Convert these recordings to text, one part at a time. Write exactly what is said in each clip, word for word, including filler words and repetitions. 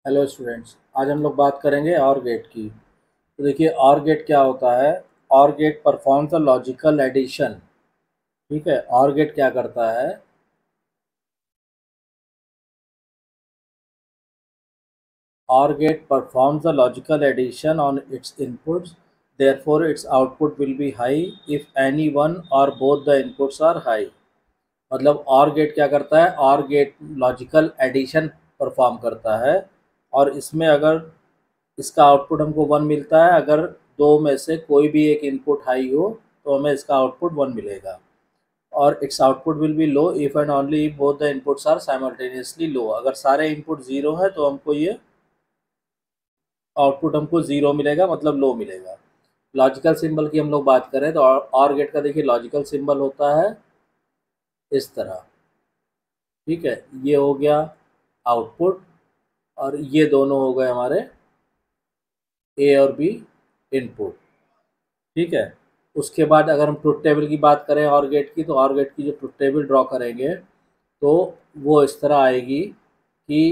Hello students, आज हम लोग बात करेंगे और गेट की। तो देखिए, और गेट क्या होता है। Or gate performs a logical addition. ठीक है, और गेट क्या करता है। Or gate performs a logical addition on its inputs, therefore its output will be high if any one or both the inputs are high. मतलब or gate क्या करता है, or gate logical addition perform करता है। और इसमें अगर इसका आउटपुट हमको वन मिलता है, अगर दो में से कोई भी एक इनपुट हाई हो तो हमें इसका आउटपुट वन मिलेगा। और its output will be low if and only if both the inputs are simultaneously low. अगर सारे इनपुट ज़ीरो है तो हमको ये आउटपुट हमको ज़ीरो मिलेगा, मतलब लो मिलेगा। लॉजिकल सिंबल की हम लोग बात करें तो और गेट का देखिए लॉजिकल सिंबल होता है इस तरह। ठीक है, ये हो गया आउटपुट, और ये दोनों हो गए हमारे ए और बी इनपुट। ठीक है, उसके बाद अगर हम ट्रुथ टेबल की बात करें और गेट की, तो और गेट की जो ट्रुथ टेबल ड्रॉ करेंगे तो वो इस तरह आएगी कि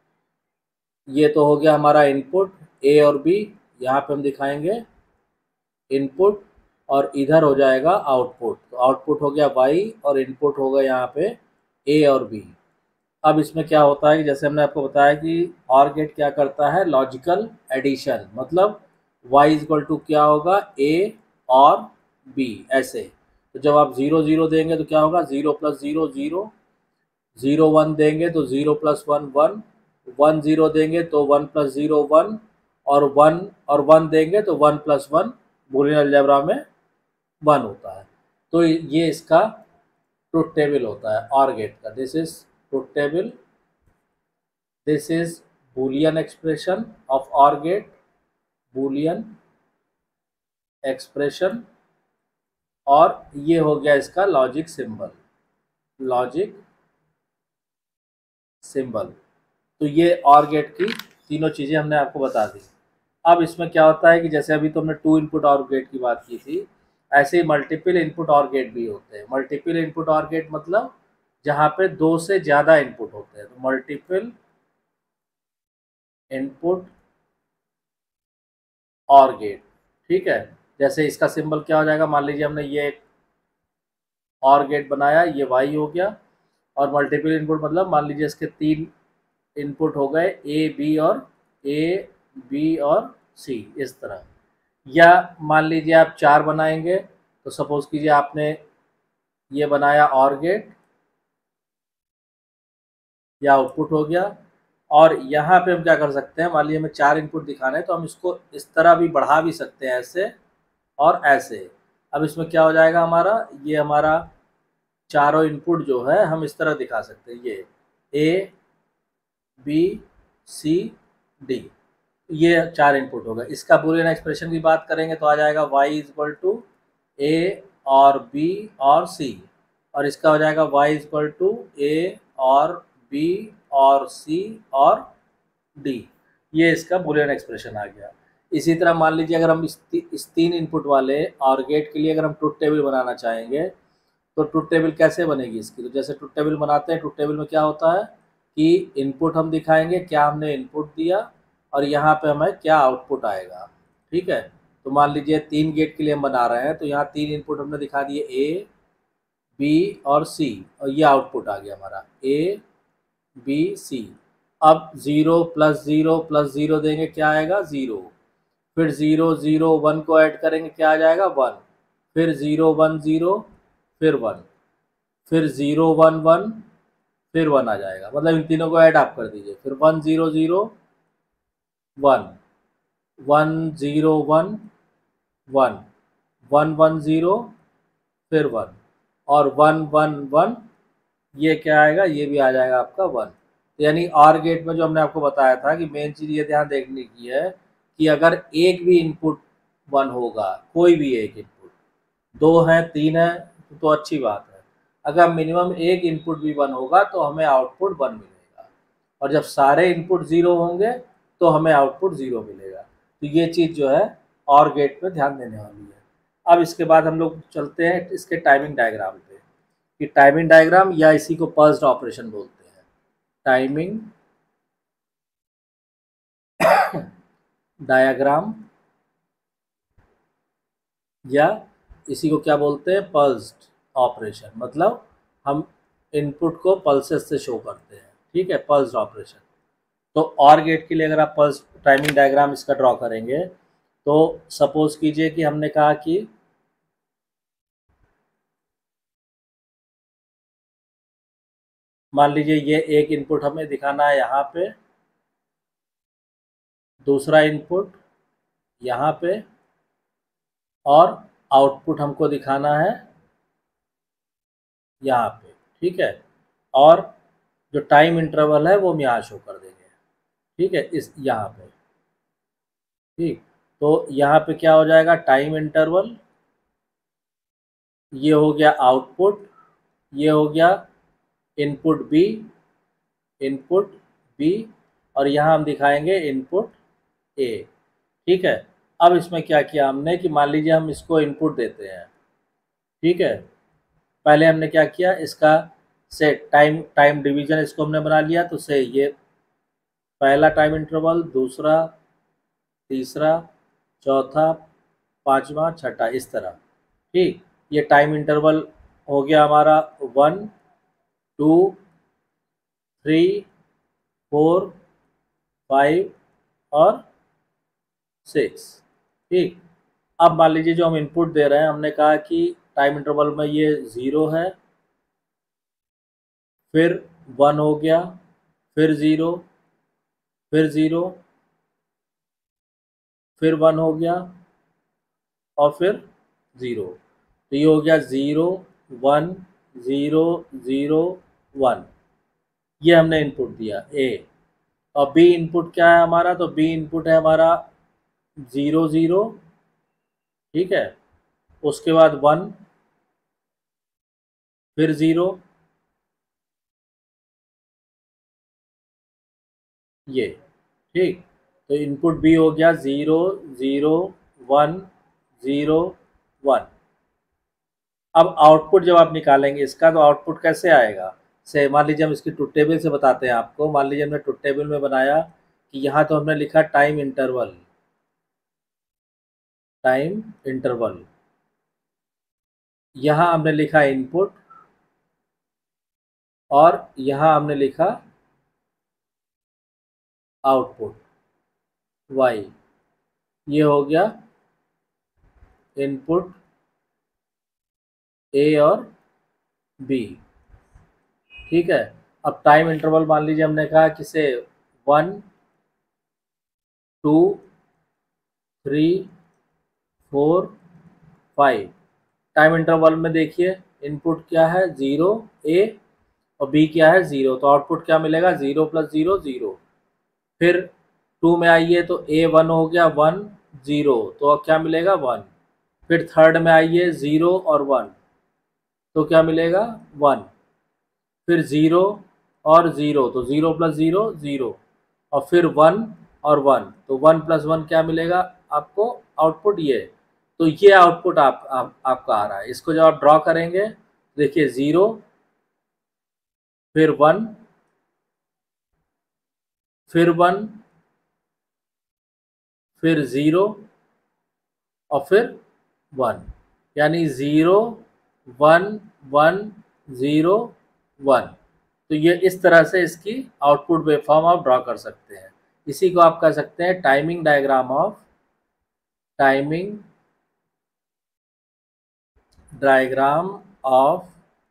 ये तो हो गया हमारा इनपुट ए और बी, यहाँ पे हम दिखाएंगे इनपुट, और इधर हो जाएगा आउटपुट। तो आउटपुट हो गया वाई और इनपुट हो गया यहाँ पे ए और बी। अब इसमें क्या होता है कि जैसे हमने आपको बताया कि और गेट क्या करता है, लॉजिकल एडिशन। मतलब y इक्वल टू क्या होगा, a और b ऐसे। तो जब आप ज़ीरो ज़ीरो देंगे तो क्या होगा, zero plus zero zero, zero one देंगे तो zero plus one one, one zero देंगे तो वन प्लस ज़ीरो वन, और वन और वन देंगे तो one plus one boolean algebra में वन होता है। तो ये इसका ट्रुथ टेबल होता है और गेट का। This is truth table, this is boolean expression of or gate, boolean expression। और ये हो गया इसका लॉजिक सिंबल, लॉजिक सिंबल। तो ये और गेट की तीनों चीज़ें हमने आपको बता दी। अब इसमें क्या होता है कि जैसे अभी तो हमने टू इनपुट और गेट की बात की थी, ऐसे ही मल्टीपल इनपुट और गेट भी होते हैं। मल्टीपल इनपुट और गेट मतलब जहाँ पे दो से ज़्यादा इनपुट होते हैं, तो मल्टीपल इनपुट और गेट। ठीक है, जैसे इसका सिंबल क्या हो जाएगा, मान लीजिए हमने ये एक और गेट बनाया, ये वाई हो गया। और मल्टीपल इनपुट मतलब मान लीजिए इसके तीन इनपुट हो गए, ए बी और ए बी और सी इस तरह। या मान लीजिए आप चार बनाएंगे, तो सपोज कीजिए आपने ये बनाया और गेट, या आउटपुट हो गया। और यहाँ पे हम क्या कर सकते हैं, मान लीजिए हमें चार इनपुट दिखाने हैं तो हम इसको इस तरह भी बढ़ा भी सकते हैं, ऐसे और ऐसे। अब इसमें क्या हो जाएगा हमारा, ये हमारा चारों इनपुट जो है हम इस तरह दिखा सकते हैं, ये ए बी सी डी, ये चार इनपुट होगा। इसका बूलियन एक्सप्रेशन की बात करेंगे तो आ जाएगा y is equal to A or b or c, और इसका हो जाएगा y is equal to A or b or c और d। ये इसका बूलियन एक्सप्रेशन आ गया। इसी तरह मान लीजिए अगर हम इस, ती, इस तीन इनपुट वाले और गेट के लिए अगर हम ट्रुथ टेबल बनाना चाहेंगे, तो ट्रुथ टेबल कैसे बनेगी इसकी। तो जैसे ट्रुथ टेबल बनाते हैं, ट्रुथ टेबल में क्या होता है कि इनपुट हम दिखाएंगे, क्या हमने इनपुट दिया, और यहाँ पे हमें क्या आउटपुट आएगा। ठीक है, तो मान लीजिए तीन गेट के लिए हम बना रहे हैं, तो यहाँ तीन इनपुट हमने दिखा दिए, ए बी और सी, और ये आउटपुट आ गया हमारा ए बी सी। अब zero plus zero plus zero देंगे, क्या आएगा, ज़ीरो। फिर ज़ीरो ज़ीरो वन को ऐड करेंगे, क्या आ जाएगा, वन। फिर ज़ीरो वन ज़ीरो, फिर वन, फिर ज़ीरो वन वन, फिर वन आ जाएगा। मतलब इन तीनों को ऐड आप कर दीजिए, फिर one zero zero one, one zero one one, one one zero, फिर वन, और वन वन वन, ये क्या आएगा, ये भी आ जाएगा आपका वन। तो यानी आर गेट में जो हमने आपको बताया था कि मेन चीज़ ये ध्यान देखने की है कि अगर एक भी इनपुट वन होगा, कोई भी एक इनपुट, दो हैं तीन है तो अच्छी बात है। अगर मिनिमम एक इनपुट भी वन होगा तो हमें आउटपुट वन मिलेगा, और जब सारे इनपुट ज़ीरो होंगे तो हमें आउटपुट ज़ीरो मिलेगा। तो ये चीज़ जो है और गेट पे ध्यान देने वाली है। अब इसके बाद हम लोग चलते हैं इसके टाइमिंग डायग्राम पे, कि टाइमिंग डायग्राम या इसी को पल्स्ड ऑपरेशन बोलते हैं, टाइमिंग डायग्राम, या इसी को क्या बोलते हैं, पल्स्ड ऑपरेशन, मतलब हम इनपुट को पल्सेस से शो करते हैं, ठीक है, पल्स्ड ऑपरेशन। तो और गेट के लिए अगर आप पल्स टाइमिंग डायग्राम इसका ड्रॉ करेंगे, तो सपोज कीजिए कि हमने कहा कि मान लीजिए ये एक इनपुट हमें दिखाना है यहाँ पे, दूसरा इनपुट यहाँ पे, और आउटपुट हमको दिखाना है यहाँ पे, ठीक है, और जो टाइम इंटरवल है वो हम यहाँ शो कर देंगे, ठीक है, इस यहाँ पे, ठीक। तो यहाँ पे क्या हो जाएगा, टाइम इंटरवल, ये हो गया आउटपुट, ये हो गया इनपुट बी, इनपुट बी, और यहाँ हम दिखाएंगे इनपुट ए, ठीक है। अब इसमें क्या किया हमने कि मान लीजिए हम इसको इनपुट देते हैं, ठीक है, पहले हमने क्या किया, इसका से टाइम टाइम डिवीजन इसको हमने बना लिया, तो से ये पहला टाइम इंटरवल, दूसरा, तीसरा, चौथा, पांचवा, छठा, इस तरह, ठीक। ये टाइम इंटरवल हो गया हमारा one, two, three, four, five और सिक्स, ठीक। अब मान लीजिए जो हम इनपुट दे रहे हैं, हमने कहा कि टाइम इंटरवल में ये ज़ीरो है, फिर वन हो गया, फिर ज़ीरो, फिर ज़ीरो, फिर वन हो गया, और फिर ज़ीरो। तो ये हो गया zero, one, zero, zero, one, ये हमने इनपुट दिया ए। और बी इनपुट क्या है हमारा, तो बी इनपुट है हमारा ज़ीरो, ज़ीरो, ठीक है, उसके बाद वन, फिर ज़ीरो, ये, ठीक। तो इनपुट बी हो गया zero, zero, one, zero, one. अब आउटपुट जब आप निकालेंगे इसका, तो आउटपुट कैसे आएगा, से मान लीजिए हम इसकी ट्रुथ टेबल से बताते हैं आपको। मान लीजिए हमने ट्रुथ टेबल में बनाया कि यहाँ तो हमने लिखा टाइम इंटरवल, टाइम इंटरवल, यहाँ हमने लिखा इनपुट, और यहाँ हमने लिखा आउटपुट वाई, ये हो गया इनपुट ए और बी, ठीक है। अब टाइम इंटरवल मान लीजिए हमने कहा कि से one, two, three, four, five, time interval में देखिए इनपुट क्या है, ज़ीरो ए, और बी क्या है, ज़ीरो, तो आउटपुट क्या मिलेगा, ज़ीरो प्लस ज़ीरो, ज़ीरो। फिर टू में आइए तो ए वन हो गया, वन, ज़ीरो, तो अब क्या मिलेगा, वन। फिर थर्ड में आइए, ज़ीरो और वन, तो क्या मिलेगा, वन। फिर ज़ीरो और ज़ीरो, तो ज़ीरो प्लस ज़ीरो, ज़ीरो, और फिर वन और वन, तो वन प्लस वन क्या मिलेगा आपको, आउटपुट ये। तो ये आउटपुट आप, आप आपका आ रहा है। इसको जब आप ड्रॉ करेंगे, देखिए ज़ीरो, फिर वन, फिर वन, फिर ज़ीरो, और फिर वन, यानी zero, one, one, zero, one. तो ये इस तरह से इसकी आउटपुट वेवफॉर्म आप ड्रॉ कर सकते हैं। इसी को आप कह सकते हैं timing diagram of timing diagram of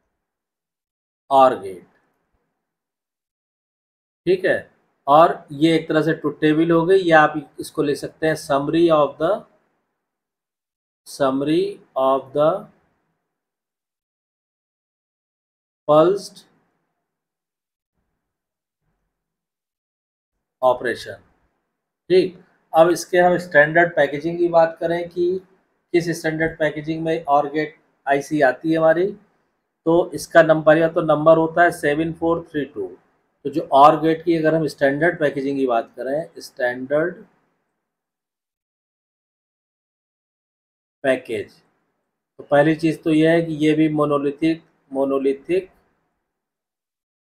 or gate, ठीक है। और ये एक तरह से ट्रुथ टेबल हो गई, या आप इसको ले सकते हैं summary of the summary of the pulsed operation, ठीक। अब इसके हम स्टैंडर्ड पैकेजिंग की बात करें कि किस स्टैंडर्ड पैकेजिंग में और गेट आईसी आती है हमारी, तो इसका नंबर या तो नंबर होता है सेवन फोर थ्री टू। तो जो और गेट की अगर हम स्टैंडर्ड पैकेजिंग की बात करें, स्टैंडर्ड पैकेज, तो पहली चीज़ तो यह है कि ये भी मोनोलिथिक मोनोलिथिक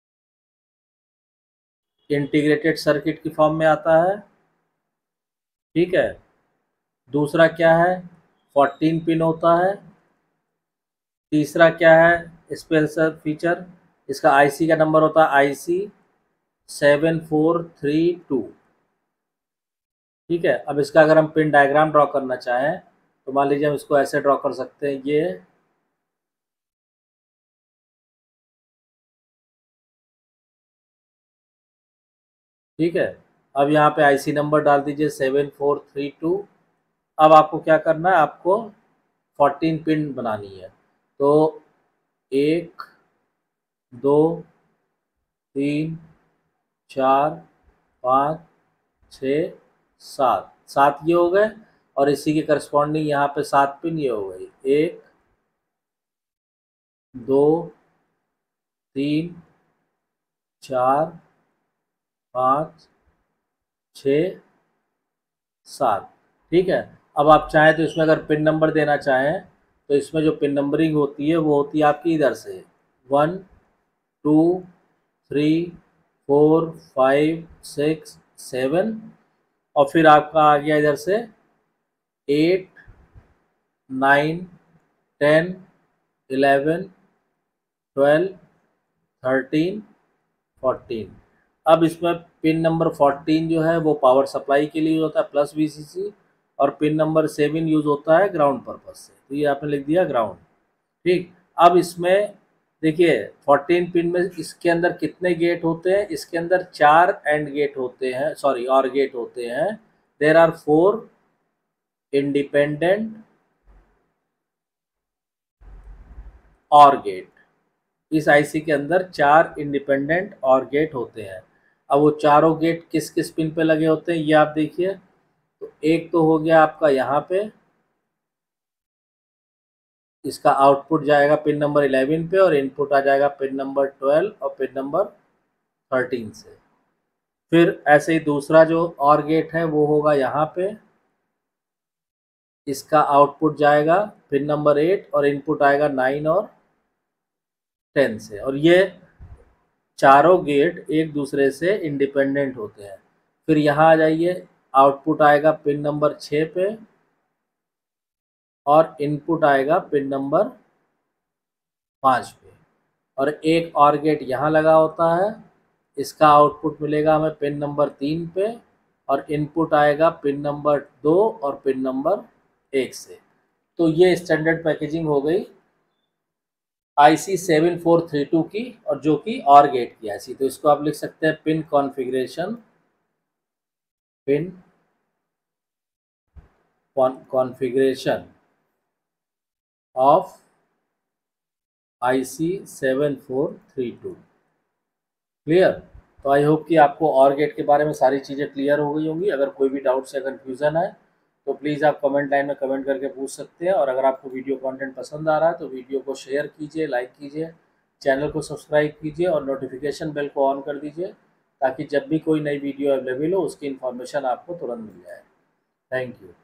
इंटीग्रेटेड सर्किट की फॉर्म में आता है, ठीक है। दूसरा क्या है, फोर्टीन पिन होता है। तीसरा क्या है स्पेशल फीचर, इसका आईसी का नंबर होता है I C seven four three two. ठीक है। अब इसका अगर हम पिन डायग्राम ड्रॉ करना चाहें तो मान लीजिए हम इसको ऐसे ड्रॉ कर सकते हैं, ये ठीक है। अब यहाँ पे आईसी नंबर डाल दीजिए सेवन फोर थ्री टू। अब आपको क्या करना है, आपको फोर्टीन पिन बनानी है। तो एक, दो, तीन, चार, पाँच, छः, सात, सात ये हो गए। और इसी के करस्पॉन्डिंग यहाँ पे सात पिन ये हो गई, एक, दो, तीन, चार, पाँच, छः, सात। ठीक है। अब आप चाहें तो इसमें अगर पिन नंबर देना चाहें तो इसमें जो पिन नंबरिंग होती है वो होती है आपकी इधर से one, two, three, four, five, six, seven, और फिर आपका आ गया इधर से eight, nine, ten, eleven, twelve, thirteen, fourteen. अब इसमें पिन नंबर फोर्टीन जो है वो पावर सप्लाई के लिए होता है प्लस वीसीसी, और पिन नंबर सेवन यूज़ होता है ग्राउंड पर्पज से। तो ये आपने लिख दिया ग्राउंड। ठीक। अब इसमें देखिए फोर्टीन पिन में इसके अंदर कितने गेट होते हैं, इसके अंदर चार एंड गेट होते हैं, सॉरी और गेट होते हैं। There are four independent or gate. इस आईसी के अंदर चार इंडिपेंडेंट और गेट होते हैं। अब वो चारों गेट किस किस पिन पे लगे होते हैं ये आप देखिए। तो एक तो हो गया आपका यहाँ पे, इसका आउटपुट जाएगा पिन नंबर इलेवन पे और इनपुट आ जाएगा पिन नंबर ट्वेल्व और पिन नंबर थर्टीन से। फिर ऐसे ही दूसरा जो और गेट है वो होगा यहाँ पे, इसका आउटपुट जाएगा पिन नंबर एट और इनपुट आएगा नाइन और टेन से। और ये चारों गेट एक दूसरे से इंडिपेंडेंट होते हैं। फिर यहाँ आ जाइए, आउटपुट आएगा पिन नंबर छः पे और इनपुट आएगा पिन नंबर पाँच पे। और एक और गेट यहाँ लगा होता है, इसका आउटपुट मिलेगा हमें पिन नंबर तीन पे और इनपुट आएगा पिन नंबर दो और पिन नंबर एक से। तो ये स्टैंडर्ड पैकेजिंग हो गई I C seven four three two की, और जो कि और गेट की आईसी। तो इसको आप लिख सकते हैं pin configuration, pin configuration of I C seven four three two. Clear. तो आई होप कि आपको और गेट के बारे में सारी चीज़ें क्लियर हो गई होंगी। अगर कोई भी डाउट्स या कन्फ्यूज़न है तो प्लीज़ आप कमेंट लाइन में कमेंट करके पूछ सकते हैं। और अगर आपको वीडियो कंटेंट पसंद आ रहा है तो वीडियो को शेयर कीजिए, लाइक कीजिए, चैनल को सब्सक्राइब कीजिए और नोटिफिकेशन बेल को ऑन कर दीजिए, ताकि जब भी कोई नई वीडियो अवेलेबल हो उसकी इन्फॉर्मेशन आपको तुरंत मिल जाए। Thank you.